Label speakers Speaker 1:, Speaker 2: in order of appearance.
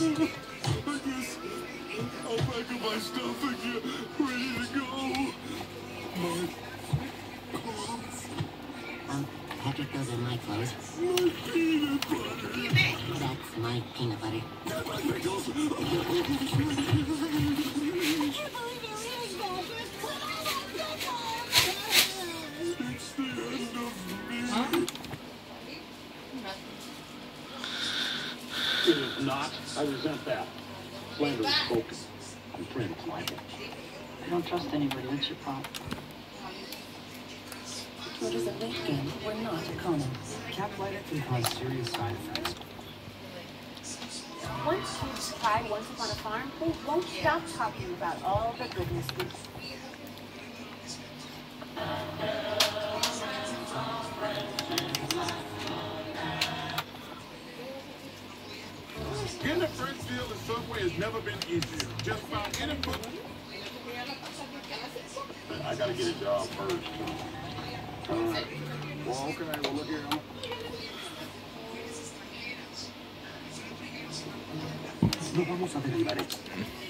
Speaker 1: guess I'll pack up my stuff and get ready to go. My clothes.
Speaker 2: Patrick, those are my clothes.
Speaker 1: My peanut butter.
Speaker 2: That's my peanut butter.
Speaker 1: And my pickles.
Speaker 3: I can't believe you really Patrick. Put all that pickles!
Speaker 1: It's the end of me.
Speaker 4: It is not. I resent that. Slander is spoken. I'm praying it's libel.
Speaker 5: I don't trust anybody. That's your problem.
Speaker 2: Disorders of weight gain were not common. Caplyta can cause serious side effects.
Speaker 6: Once kids try Once Upon a Farm, they won't stop talking about all the goodness.
Speaker 1: Getting a friend deal in Subway has never been easier. Just about any book.
Speaker 4: I gotta get a job first.
Speaker 1: Alright. Well, okay, well, look here.
Speaker 2: No vamos a derivar esto.